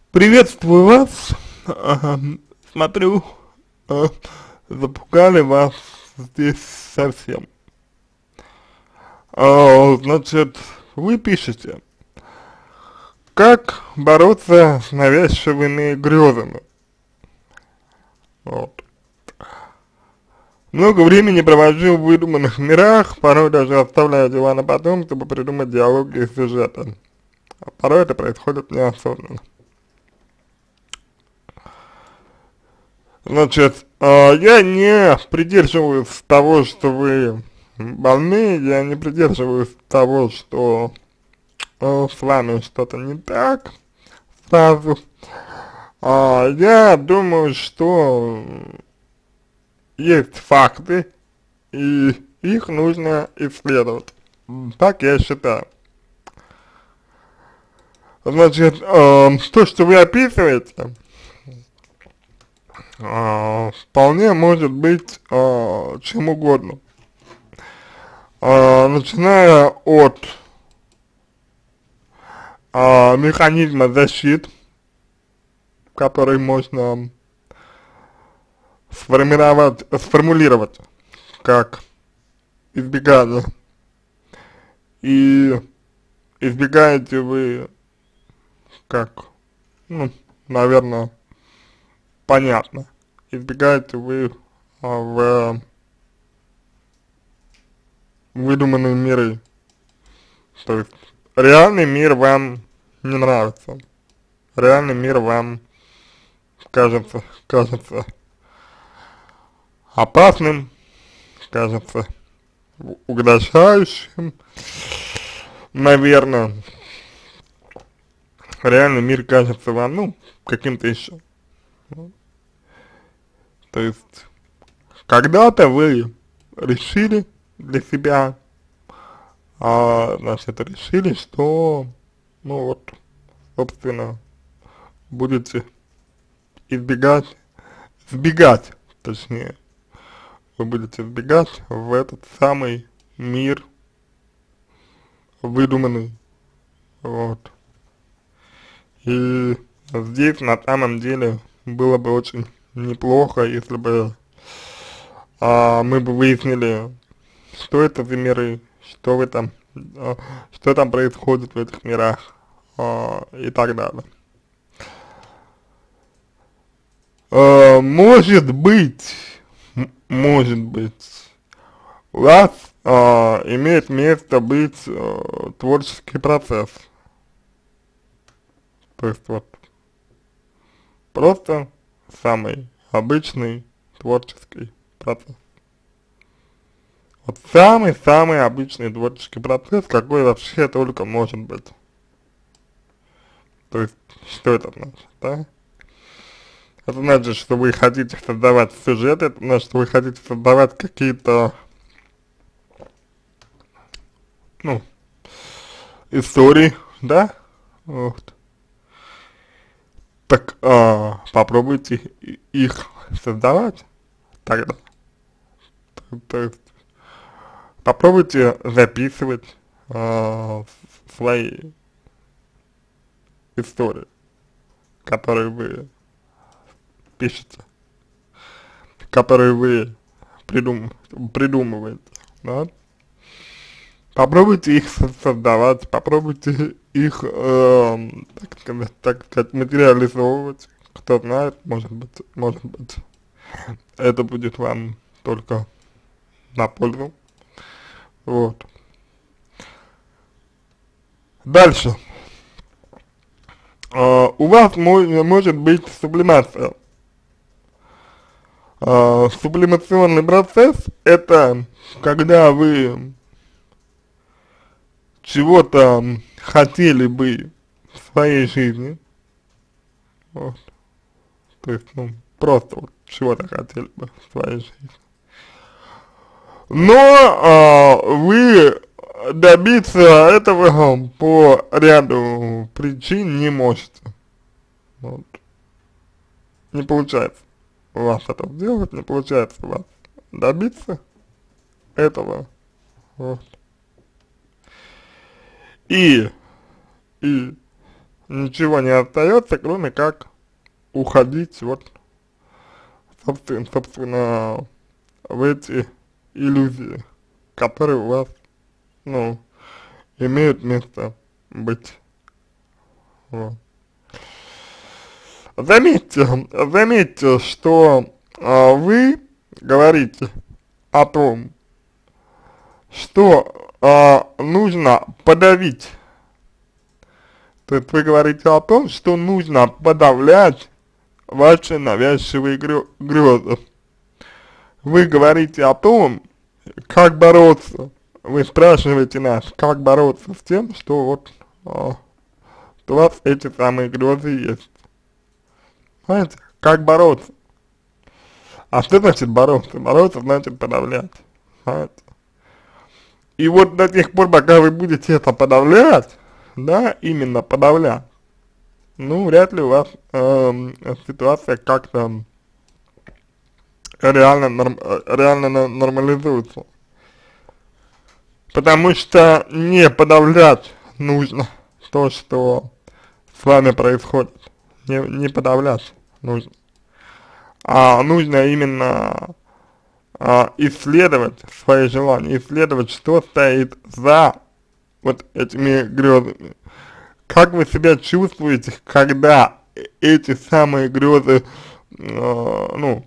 Приветствую вас. Смотрю, а, запугали вас здесь совсем. Значит, вы пишете, как бороться с навязчивыми грезами. Вот. Много времени провожу в выдуманных мирах, порой даже оставляю дела на потом, чтобы придумать диалоги и сюжеты. А порой это происходит неосознанно. Значит, я не придерживаюсь того, что вы больны, я не придерживаюсь того, что с вами что-то не так сразу. Я думаю, что есть факты, и их нужно исследовать. Так я считаю. Значит, то, что вы описываете, вполне может быть чем угодно. Начиная от механизма защиты, который можно сформулировать как избегание. И избегаете вы как, ну, наверное, понятно. Избегаете вы в выдуманные миры. То есть реальный мир вам не нравится. Реальный мир вам кажется опасным, кажется угрожающим, наверное. Реальный мир кажется вам, ну, каким-то еще. То есть когда-то вы решили для себя, значит, решили, что, ну вот, собственно, будете сбегать, точнее, вы будете сбегать в этот самый мир выдуманный, вот. И здесь на самом деле было бы очень неплохо, если бы мы бы выяснили, что это за миры, что вы там, что там происходит в этих мирах, и так далее. Может быть, у вас имеет место быть творческий процесс. То есть вот просто самый обычный творческий процесс. Вот самый-самый обычный творческий процесс, какой вообще только может быть. То есть, что это значит, да? Это значит, что вы хотите создавать сюжет, это значит, что вы хотите создавать какие-то, ну, истории, да? Вот. Так, попробуйте их создавать тогда. То есть, попробуйте записывать свои истории, которые вы пишете, которые вы придумываете, да? Попробуйте их создавать, попробуйте их, так сказать, материализовывать. Кто знает, может быть, это будет вам только на пользу. Вот. Дальше. У вас может быть сублимация. Сублимационный процесс — это когда вы чего-то хотели бы в своей жизни, вот, то есть, ну, просто вот чего-то хотели бы в своей жизни, но вы добиться этого по ряду причин не можете, вот, не получается у вас это сделать, не получается у вас добиться этого, вот. И ничего не остается, кроме как уходить вот, собственно, в эти иллюзии, которые у вас, ну, имеют место быть. Вот. Заметьте, что вы говорите о том, что нужно подавить. То есть вы говорите о том, что нужно подавлять ваши навязчивые грезы. Вы говорите о том, как бороться. Вы спрашиваете нас, как бороться с тем, что вот у вас эти самые грезы есть. Понимаете? Как бороться? А что значит бороться? Бороться значит подавлять. Понимаете? И вот до тех пор, пока вы будете это подавлять, да, именно подавлять, ну, вряд ли у вас ситуация как-то реально нормализуется. Потому что не подавлять нужно то, что с вами происходит. Не подавлять нужно. А нужно именно исследовать свои желания, исследовать, что стоит за вот этими грезами. Как вы себя чувствуете, когда эти самые грезы, ну,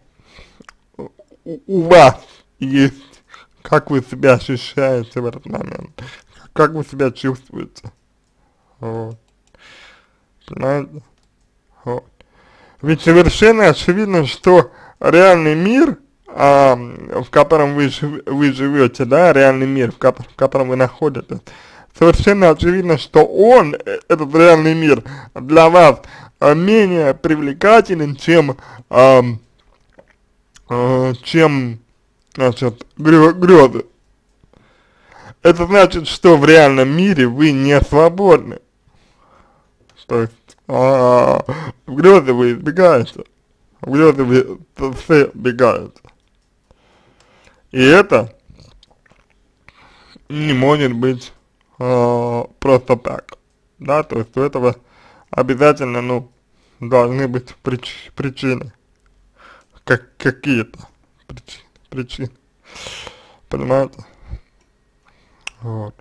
у вас есть, как вы себя ощущаете в этот момент, как вы себя чувствуете, вот, понимаете, вот. Ведь совершенно очевидно, что реальный мир, в котором вы живете, да, реальный мир, в котором вы находитесь, совершенно очевидно, что он, этот реальный мир, для вас менее привлекателен, чем, значит, грезы. Это значит, что в реальном мире вы не свободны. То есть, в грезы вы избегаете, в грезы вы все бегаете. И это не может быть просто так, да, то есть у этого обязательно, ну, должны быть причины, какие-то причины, понимаете, вот.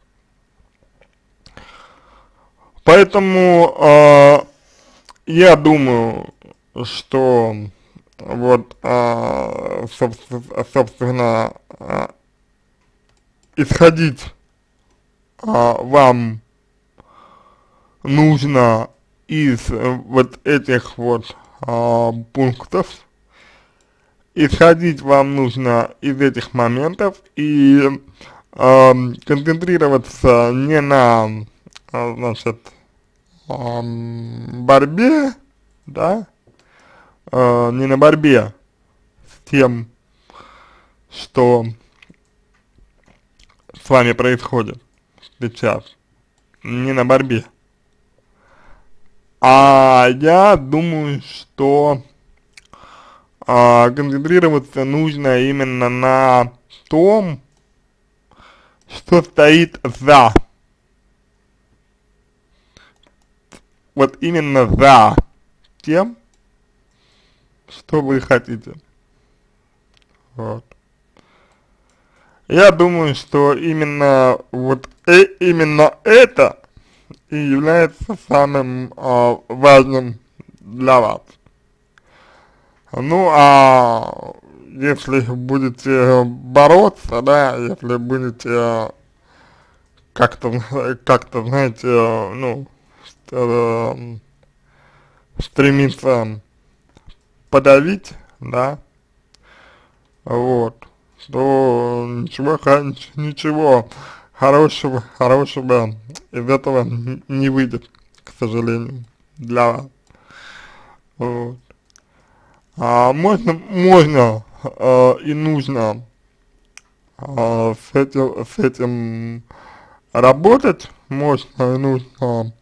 Поэтому я думаю, что вот, собственно, исходить вам нужно из вот этих вот пунктов, исходить вам нужно из этих моментов и концентрироваться не на, значит, борьбе, да, не на борьбе с тем, что с вами происходит сейчас, не на борьбе. А я думаю, что концентрироваться нужно именно на том, что стоит за. Вот именно за тем, что вы хотите. Вот. Я думаю, что именно вот именно это и является самым важным для вас. Ну, а если будете бороться, да, если будете как-то, знаете, ну, стремиться подавить, да, вот, то ничего хорошего из этого не выйдет, к сожалению, для вас. Вот. Можно и нужно с этим работать, можно и нужно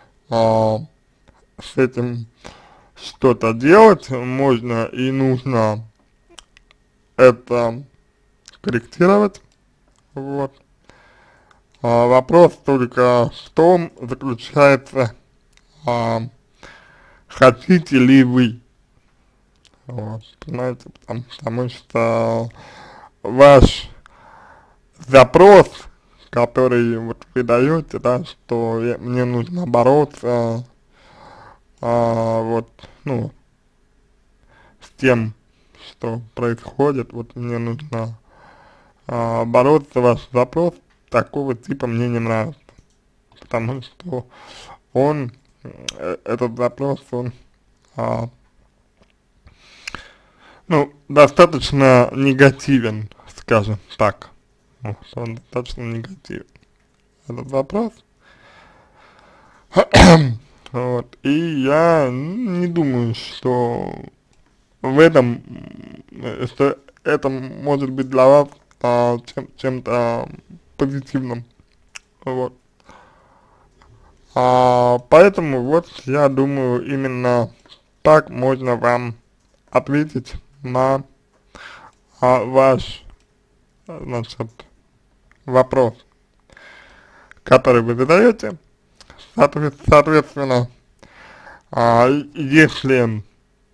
с этим что-то делать, можно и нужно это корректировать, вот. Вопрос только в том заключается, а, хотите ли вы, вот, понимаете, потому что ваш запрос, который вот вы даете, да, что мне нужно бороться, вот, ну, с тем, что происходит, вот мне нужно бороться, ваш запрос такого типа мне не нравится, потому что он, этот запрос, он, а, ну, достаточно негативен, скажем так, вот, он достаточно негативен, этот вопрос, вот, и я не думаю, что в этом, что это может быть для вас чем-то позитивным, вот. Поэтому вот я думаю, именно так можно вам ответить на ваш, значит, вопрос, который вы задаете. Соответственно, если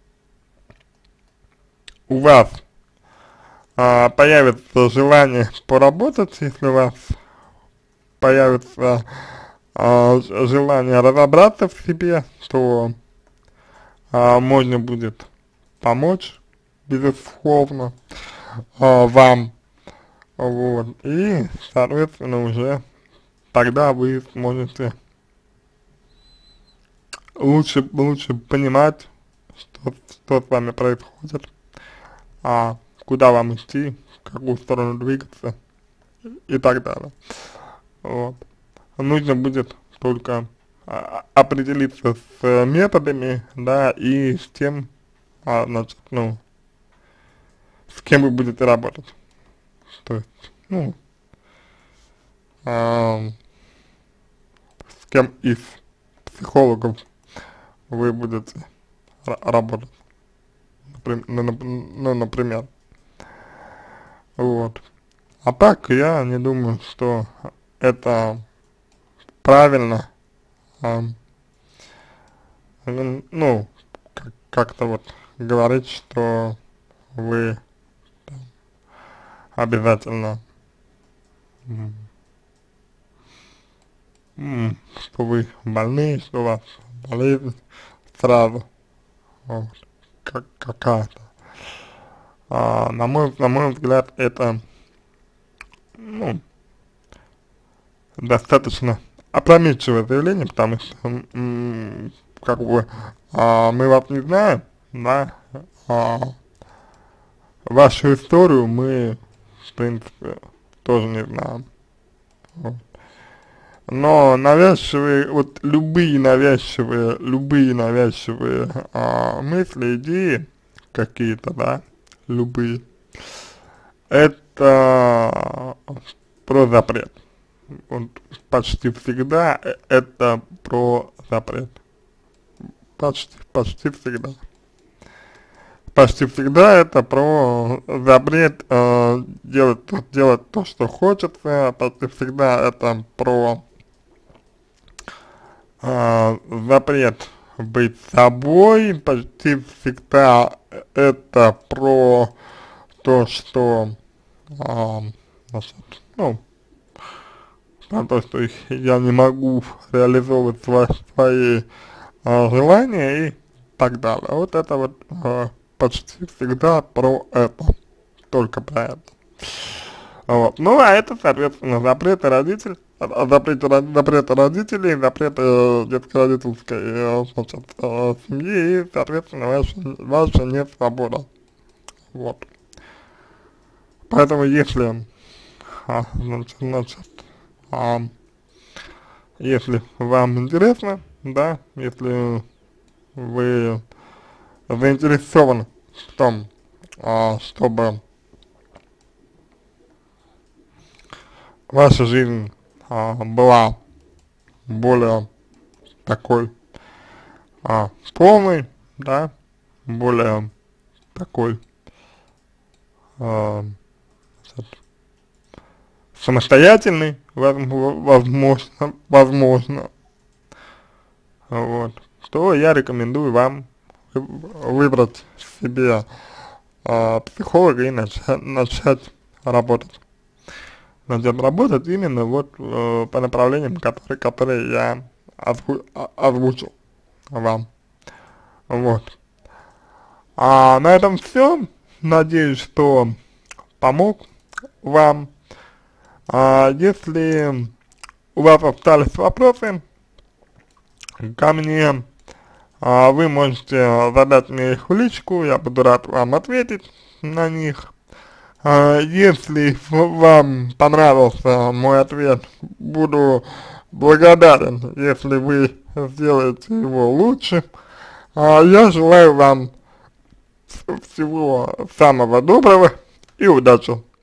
у вас появится желание поработать, если у вас появится желание разобраться в себе, то можно будет помочь, безусловно, вам, вот, и, соответственно, уже тогда вы сможете лучше понимать, что с вами происходит, куда вам идти, в какую сторону двигаться и так далее. Вот. Нужно будет только определиться с методами, да, и с тем, значит, ну, с кем вы будете работать. То есть, ну, с кем из психологов вы будете работать, ну, например. Вот. А так, я не думаю, что это правильно, ну, как-то вот говорить, что вы обязательно, что вы больны, что у вас болезнь сразу, вот, какая-то. На мой взгляд, это, ну, достаточно опрометчивое заявление, потому что, как бы, мы вас не знаем, да, вашу историю мы, в принципе, тоже не знаем. Вот. Но навязчивые, вот любые навязчивые мысли, идеи какие-то, да, любые, это про запрет. Вот почти всегда это про запрет. Почти всегда. Почти всегда это про запрет делать то, что хочется, почти всегда это про запрет быть собой, почти всегда это про то, что, значит, ну, про то, что я не могу реализовывать свои желания и так далее. Вот это вот почти всегда про это, только про это. Вот. Ну, а это, соответственно, запреты родителей, запреты родителей, запреты детско-родительской, значит, семьи и, соответственно, ваша несвобода. Вот. Поэтому, если, значит, если вам интересно, да, если вы заинтересованы в том, чтобы ваша жизнь была более такой полной, да, более такой самостоятельный, возможно, вот, то я рекомендую вам выбрать себе психолога и начать работать. Начать работать именно вот по направлениям, которые я озвучил вам. Вот. А на этом все. Надеюсь, что помог вам. Если у вас остались вопросы ко мне, вы можете задать мне их в личку, я буду рад вам ответить на них. Если вам понравился мой ответ, буду благодарен, если вы сделаете его лучше. Я желаю вам всего самого доброго и удачи!